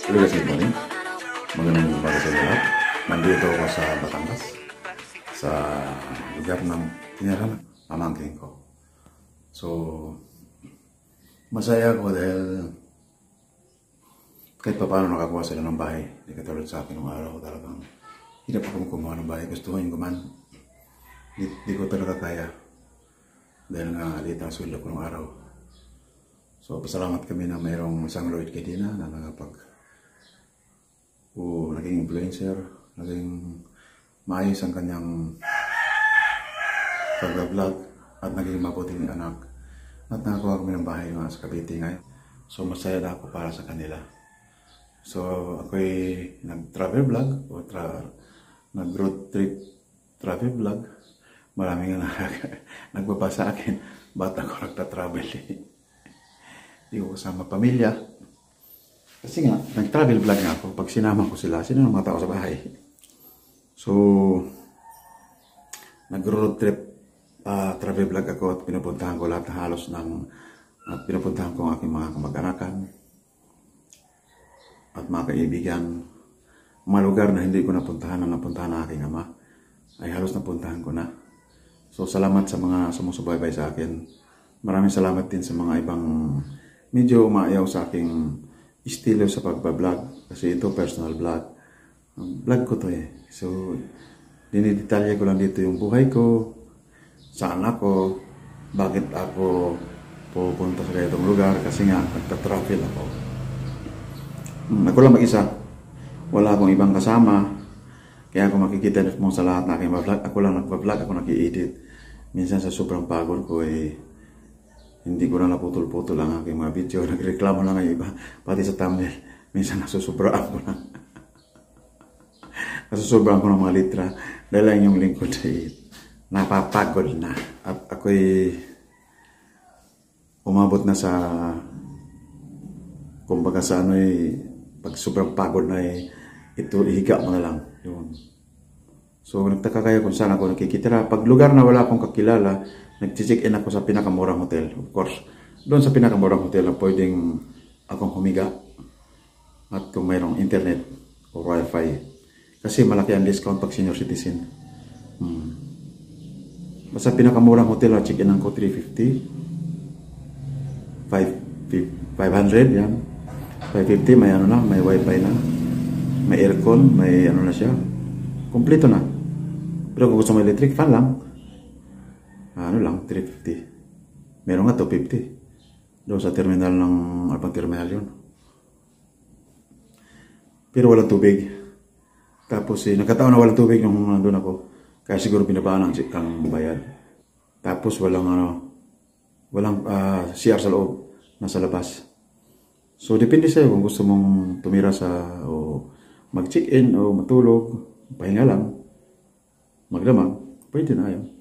Hello guys, good morning. Magandang umaga sa lahat. Nandito ako sa Batangas, sa lugar ng tiniran ng pamangkin ko. So, masaya ako dahil kahit pa paano nakakuha sila ng bahay. Hindi katulad sa akin ng araw, talagang hirap akong kumuha ng bahay. Gustuhin ko man, hindi ko talaga kaya dahil nga dito ang sweldo ko ng araw. So, pasalamat kami na mayroong isang Lloyd Kedina na naging influencer, naging maayos ang kanyang pag-vlog at naging mabuting anak. At nakakuha kami ng bahay nga sa Cavite ngayon. So, masaya na ako para sa kanila. So, ako'y nag-travel vlog o nag-road trip travel vlog. Maraming nagbaba sa akin, ba't ako nagta-travel Hindi ko kasama pamilya. Kasi nga, nag-travel vlog nga ako. Pag sinama ko sila, sino nang mga tao sa bahay? So, nag-road trip travel vlog ako at pinupuntahan ko lahat halos pinupuntahan ko ang aking mga kamag-anakan at mga kaibigan. Mga lugar na hindi ko napuntahan ng aking ama ay halos napuntahan ko na. So, salamat sa mga sumusubaybay sa akin. Maraming salamat din sa mga ibang medyo umaayaw sa aking estilo sa pagbablog. Kasi ito personal vlog. Vlog ko to eh. So, dinidetalye ko lang dito yung buhay ko, saan ako, bakit ako pupunta sa ganitong lugar, kasi nga nagta-travel ako. Ako lang mag-isa. Wala akong ibang kasama. Kaya kung makikita mo sa lahat na aking vlog, ako lang nagpa-vlog, ako nag-i-edit. Minsan sa sobrang pagod ko hindi ko na naputol-putol ang aking mga video. Nagreklamo lang ang iba, pati sa thumbnail. Minsan nasusobraan ko na. Nasusobraan ko ng mga litra. Dahil lang yung lingkod ay napapagod na. At ako'y umabot na sa kumbaga sa pag sobrang pagod na ito, ihiga mo na lang. Yun. So, nagtaka kayo kung saan ako nakikitira. Pag lugar na wala akong kakilala, nag-check-in ako sa pinakamurang hotel. Of course, doon sa pinakamurang hotel na pwedeng akong humiga. At kung mayroong internet o wifi. Kasi malaki ang discount pag senior citizen. Basta pinakamurang hotel na check-in ko 350. 500 yan. 550, may may wifi na. May aircon, may na siya. Kompleto na. Pero kung gusto mo electric fan lang, 350. Meron nga 250. Doon sa terminal ng Alpang Terminal yun. Pero walang tubig. Tapos nagkataon na walang tubig nung nandun ako. Kaya siguro binabaan ang bayad. Tapos walang CR sa loob, nasa labas. So depende sa'yo kung gusto mong tumira o mag-check-in o matulog, pahinga lang, magdamag, pwede na yun.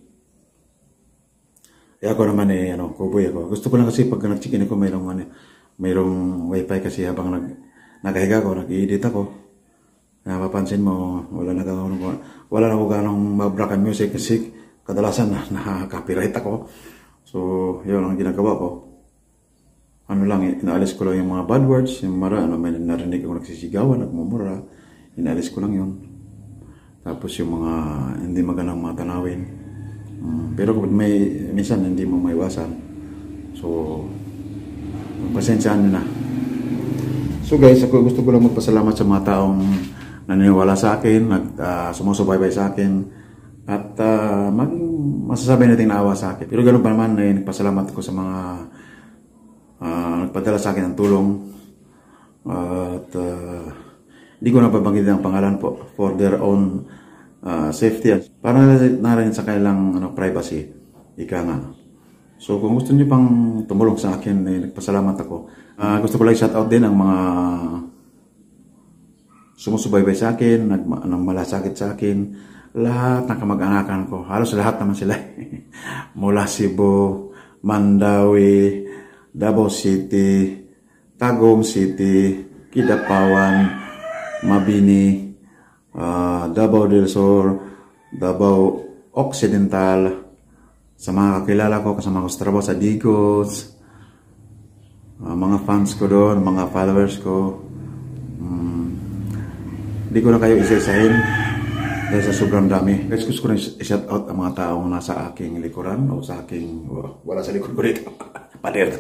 Kaya ako naman kuboy ako. Gusto ko lang kasi pag nag-check-in ako, mayroong wifi kasi habang nakahiga ako, nag-i-edit ako. Napapansin mo, wala na ako ganong mabrakan music kasi kadalasan na-copyright ako. So, yun ang ginagawa ko. Inaalis ko lang yung mga bad words, yung may narinig ako nagsisigawan, nagmumura, inaalis ko lang yun. Tapos yung mga hindi magandang mga tanawin. Pero minsan hindi mo maiwasan. So, pasensyaan nyo na. So guys, gusto ko lang magpasalamat sa mga taong naniniwala sa akin, sumusubaybay sa akin, at masasabi natin naawa sa akin. Pero ganoon pa naman, nagpasalamat ko sa mga nagpadala sa akin ng tulong. At hindi ko na babanggitin ang pangalan po for their own safety. Para na rin sa kanilang privacy. Ika nga. So kung gusto niyo pang tumulong sa akin, nagpasalamat ako. Gusto ko lang shout out din ang mga sumusubaybay sa akin, nagmalasakit sa akin. Lahat ng kamag-anakan ko. Halos lahat naman sila. Mula Cebu, Mandawi, Davao City, Tagum City, Kidapawan, Mabini, Davao del Sur, Davao Occidental, sa mga kakilala ko, kasama ko sa trabaho sa Digos, mga fans ko doon, mga followers ko, Hindi ko na kayo isa-isahin dahil sa sobrang dami. Guys, gusto ko na i-shout out ang mga taong nasa aking likuran o sa aking, wala sa likod ko dito. Pader.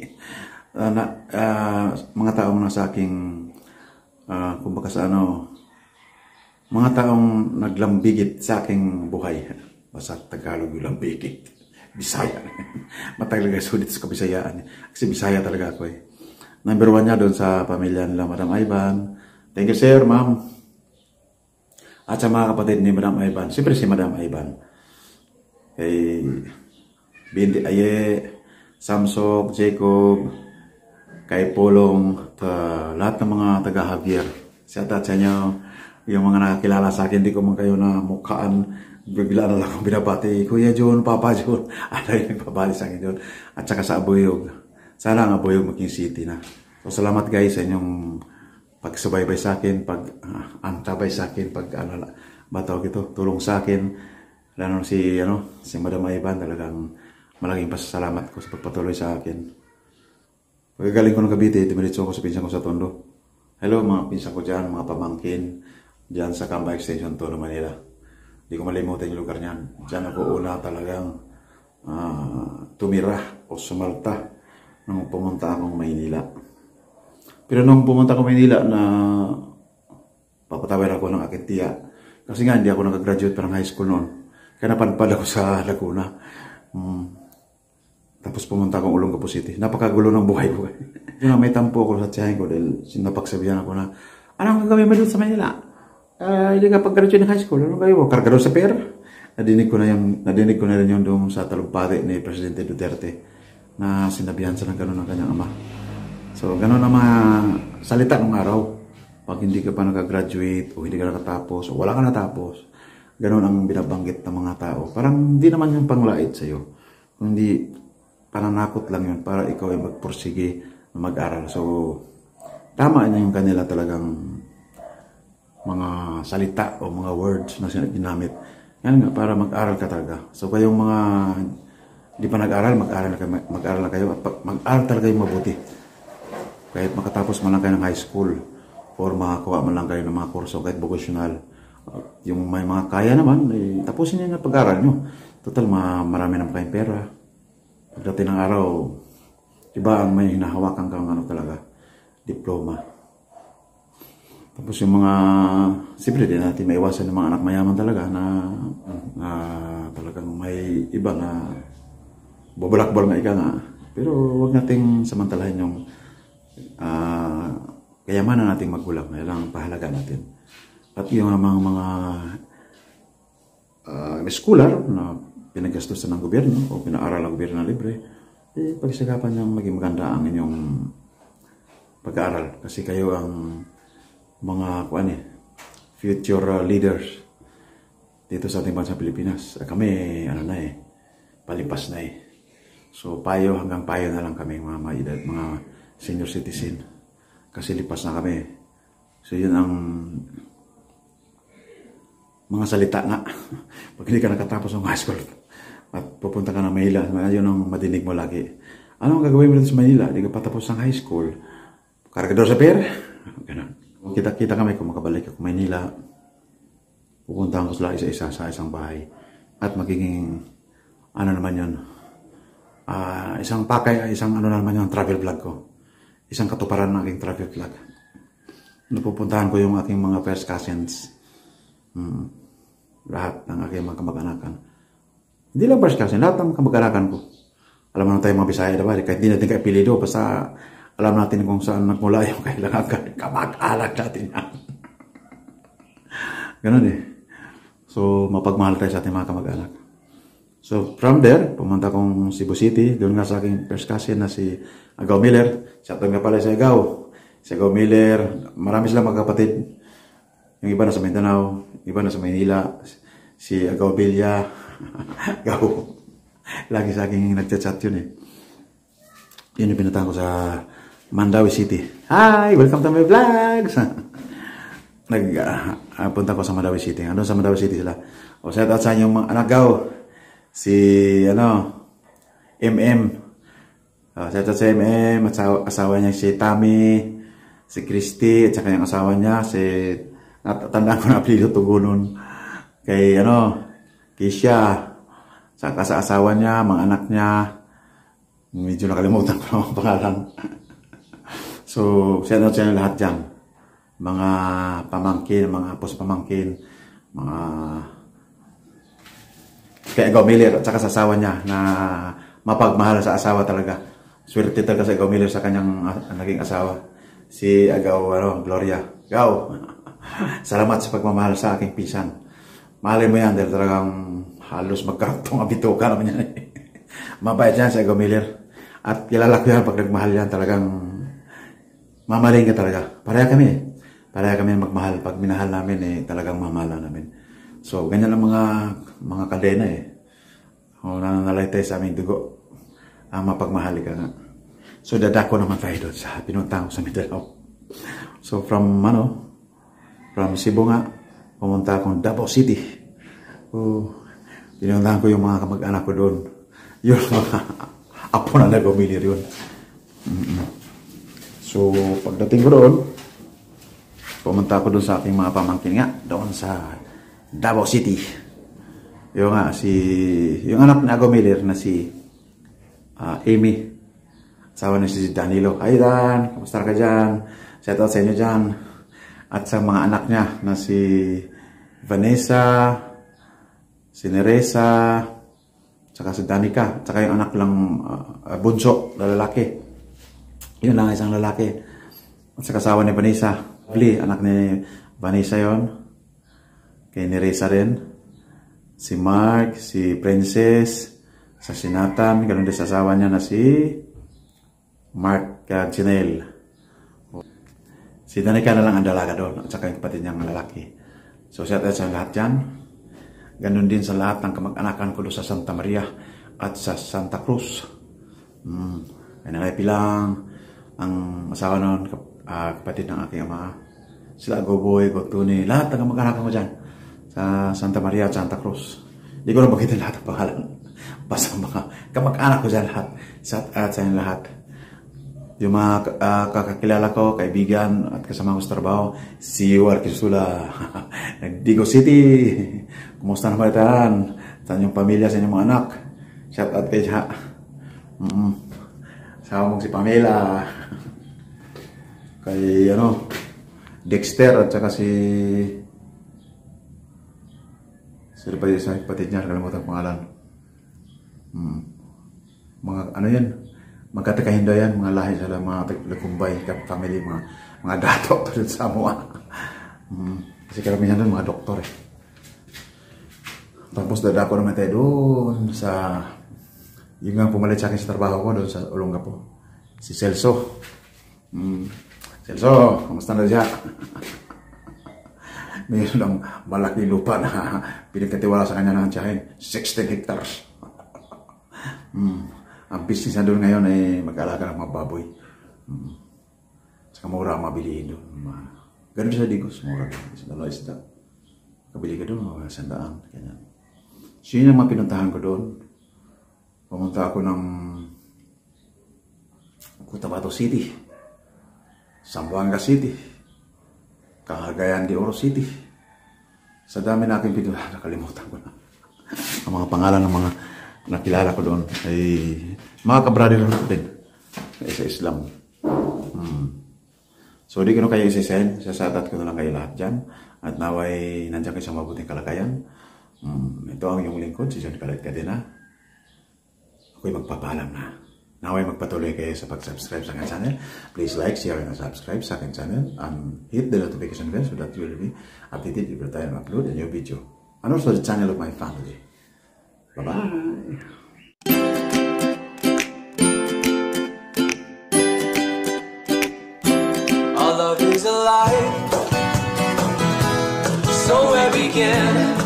Mga taong nasa aking, kumbaga sa ano, mga taong naglambigit sa aking buhay. Basta Tagalog yung lambigit. Bisaya. Matagal guys, sulit sa kabisayaan. Kasi Bisaya talaga ako eh. Number 1 niya doon sa pamilya nila, Madam Ivan. Thank you, sir, ma'am. At sa mga kapatid ni Madam Ivan. Siyempre si Madam Ivan. Kay Binti Aye, Samsok, Jacob, kay Polong, lahat ng mga taga-Javier. Shout out sa inyo. Yung mga nakakilala sa akin, hindi ko man kayo na mukhaan. Bigla na lang akong binabati, Kuya John, Papa John. Ano yung nagpabali sa akin John. At saka sa Abuyog. Sana ang Abuyog maging city na. So salamat guys sa inyong pagsubaybay sa akin, antabay sa akin, tulong sa akin. Lalo si Madam Ivan, talagang malaking pasasalamat ko sa pagpatuloy sa akin. Pagkagaling ko ng Cavite, dumiretso ako sa pinsan ko sa Tondo. Hello mga pinsan ko dyan, mga pamangkin, dyan sa Camba Extension, Tondo, Manila. Hindi ko malimutan yung lugar niyan. Diyan ako una talagang tumira o sumalta nung pumunta akong Maynila. Pero nung pumunta akong Maynila na papatawin ako ng aking tiya. Kasi nga hindi ako nag-graduate parang high school noon. Kaya napadpad ako sa Laguna. Tapos pumunta akong Olongapo City. Napakagulo ng buhay ko. Yung may tampo ako sa tiyahin ko dahil sinapagsabihan ako na, anong gagawin mo doon sa Maynila? Hindi ka pag-graduate ng high school, ano kayo? Kargado sa pera. Nadinig ko na rin yung doon sa talumpati ni Presidente Duterte na sinabihan sa ng gano'n ng kanyang ama. So, gano'n ang mga salita ng araw. Pag hindi ka pa nag-graduate o hindi ka nakatapos o wala ka natapos, gano'n ang binabanggit ng mga tao. Parang hindi naman yung panglait sa'yo. Kundi pananakot lang yun para ikaw ay magpursige na mag-aral. So, tama na yung kanila talagang mga salita o mga words na ginamit. Yan nga, para mag-aral ka talaga. So, kayong mga di pa nag-aral, mag-aral na kayo. At mag-aral talaga yung mabuti. Kahit makatapos man lang kayo ng high school or makakuha man lang kayo ng mga kurso, kahit vocational. Yung may mga kaya naman, tapusin nyo yung pag-aral nyo. Total, marami naman kayong pera. Pagdating ng araw, iba ang may hinahawakan kang talaga, diploma. Tapos yung mga, siyempre din natin maiwasan ng mga anak mayaman talaga na talagang may iba na bubulakbol nga ika nga. Pero huwag nating samantalahin yung kayamanan nating magulang. Yan ang pahalaga natin. At yung mga schooler na pinagastusan ng gobyerno o pinaaral ng gobyerno na libre, pagsagapan niyang maging maganda ang inyong pag-aaral. Kasi kayo ang mga future leaders dito sa ating bansa Pilipinas. Kami, palipas na eh. So, hanggang payo na lang kami, mga senior citizen. Kasi lipas na kami. So, yun ang mga salita nga. Pag hindi ka nakatapos ng high school at pupunta ka ng Manila, yun ang madinig mo lagi. Ano ang gagawin mo dito sa Manila? Hindi ka patapos ng high school. Kargador sa pera? Ganun. Kita-kita kami kung makabalik ako Maynila. Pupuntahan ko sila isa-isa sa isang bahay. At magiging, naman yun, isang naman yung travel vlog ko. Isang katuparan ng aking travel vlog. Napupuntahan ko yung aking mga first cousins. Lahat ng aking mga kamag-anakan. Hindi lang first cousin, lahat ng kamag-anakan ko. Alam mo na tayo mga Bisaya, diba? Kahit hindi natin kaipilido, basta alam natin kung saan nagmula yung kailangan kamag-anak natin yan. Ganun eh. So, mapagmahal tayo sa ating mga kamag-anak. So, from there, pumunta kong Cebu City. Doon nga sa aking first cousin na si Agaw Miller. Shoutout nga pala si Agaw. Si Agaw Miller, marami silang magkapatid. Yung iba na sa Mindanao, iba na sa Maynila. Si Agaw Villa. Agaw. Lagi sa aking nagchat-chat yun eh. Yun yung pinuntahan ko sa Mandawi City. Hi! Welcome to my vlogs! Punta ko sa Mandawi City. Ano sa Mandawi City sila? O, shout out sa inyong mga anak gaw. Si, MM. Shout out sa MM. At asawa niya si Tami. si Christy, at saka yung asawa niya, natatandaan ko na apelido Tugunon, kay, Kisha, saka sa asawa niya, mga anak niya, medyo nakalimutan ko ang pangalan. So, siya lahat dyan. Mga pamangkin, mga pamangkin, mga kay Agaw Miller at saka sa asawa niya na mapagmahal sa asawa talaga. Swerte talaga sa Agaw Miller sa kanyang naging asawa. Si Agaw, Gloria. Agaw, salamat sa pagmamahal sa aking pisan. Mahalin mo yan dahil talagang halos magkaragtong abituka naman yan. Mabait yan si Agaw Miller. At kilala ko yan pag nagmahal yan talagang mamahalin ka talaga. Pareha kami magmahal. Pag minahal namin, talagang mamahalan namin. So, ganyan ang mga kadena O nananalay tayo sa aming dugo. Mapagmahali ka nga. So, dadako naman tayo doon sa pinuntang ko sa Mindanao. So, from Cebu nga, pumunta akong Davao City. Pinuntahan ko yung mga kamag-anak ko doon. Yung mga apo na nag-umilir yun. So, pagdating ko doon, pumunta ako doon sa aking mga pamangkin nga, doon sa Davao City. Yung anak ni Agaw Miller na si Amy. Asawa na si Danilo. Ay Dan, kamusta ka dyan? Shout out sa inyo dyan. At sa mga anak niya na si Vanessa, si Neresa, saka si Danica, saka yung anak lang bunso, lalaki. Yun lang isang lalaki. At saka asawa ni Vanessa. Anak ni Vanessa yon. Kay Neresa rin. Si Mark, si Princess, sa si Nathan, ganun din sa asawa niya na si Mark Janelle. Si Danica na lang ang dalaga doon at saka yung kapatid niyang lalaki. So shout out sa lahat dyan. Ganun din sa lahat ng kamag-anakan ko doon sa Santa Maria at sa Santa Cruz. Ay nangaipilang ang asawa noon, kapatid ng aking ama. Sila Goboy, Gotuni, lahat ng kamag-anakan ko dyan sa Santa Maria at Santa Cruz. Hindi ko na bagitin lahat ng pangalan. Basta mga kamag-anak ko dyan lahat. Shout out sa inyo lahat. Yung mga kakakilala ko, kaibigan at kasama ko sa trabaho, si War Kisula, Digo City, kumusta naman itaan? Saan yung pamilya, sa inyong mga anak? Shout out kay Siya. Sama mong si Pamela, kay Dexter at saka si sila pa yung sa kapatid niya, nakalimutan ang pangalan. Mga yan, magkatakahinda yan, mga lahi sila, mga Lakumbay, family, mga dato doon sa Samoa. Kasi karamihan doon, mga doktor Tapos dadako naman tayo doon sa, yung nga pumalit sa akin sa trabaho ko doon sa Olongapo. Si Celso. Celso, kamusta na siya? Mayroon ng malaki lupa na pinagkatiwala sa kanya ng tiyahin. 16 hectares. Ang business na doon ngayon ay mag-alaga ng mga baboy. Saka mura ang mabilihin doon. Ganun sa Digos, mura. Sa dalawa isda. Kabili ka doon, mga sandaan. Ganyan. So yun ang mga pinuntahan ko doon. Pumunta ako ng Cotabato City, Zamboanga City, Cagayan de Oro City. Sa dami na aking pinuntahan, nakalimutan ko na. Ang mga pangalan ng mga nakilala ko doon ay mga kabrother din sa Islam. So di ko na kayo isa-send, sasadat ko na lang kayo lahat dyan at naway nandiyan kayo sa mabuting kalagayan. Ito ang iyong lingkod, si John Kalit Cadena. Ako'y magpapaalam na. Naway magpatuloy kayo sa pag-subscribe sa aking channel. Please like, share, and subscribe sa aking channel and hit the notification bell so that you will be updated every time I upload a new video. And also the channel of my family. Bye-bye! Our love is alive, so where begin?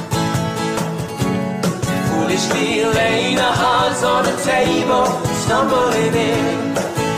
Foolishly laying our hearts on the table, stumbling in.